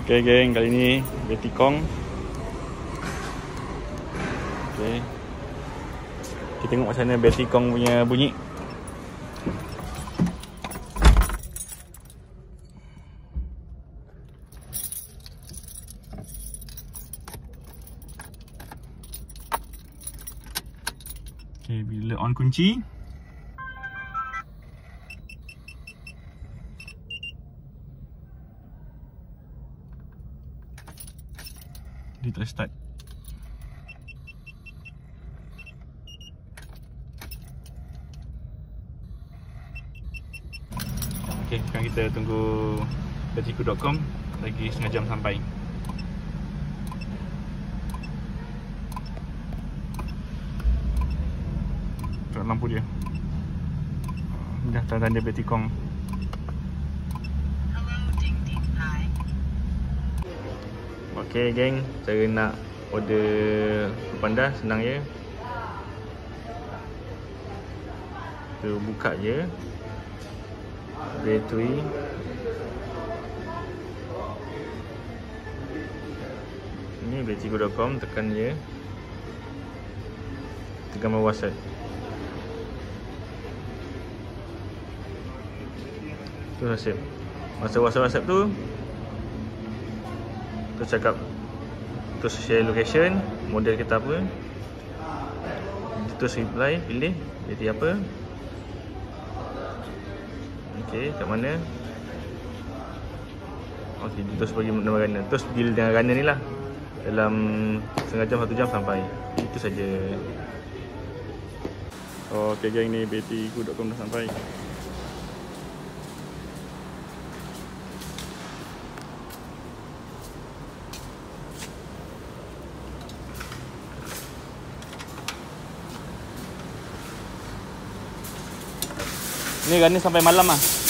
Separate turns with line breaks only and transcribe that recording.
Okay geng, kali ni Betikong. Okay, kita tengok macam mana Betikong punya bunyi. Okay, bila on kunci, dia tak start. Okay, sekarang kita tunggu Betiku.com. Lagi setengah jam sampai. Tengok lampu dia. Dah tanda Betikong. Okay geng, cara nak order Foodpanda senang je. Kita buka je Betui. Ini Betiku.com, tekan je. Tekan bawah WhatsApp. Tu WhatsApp. Masa WhatsApp tu terus cakap, terus share location, model kita apa, terus reply, pilih jadi apa. Ok, kat mana. Ok, terus bagi nama runner. Terus deal dengan runner ni lah. Dalam setengah jam, 1 jam sampai. Itu saja. Ok geng, ni Betiku.com dah sampai. Ni runner sampai malam lah.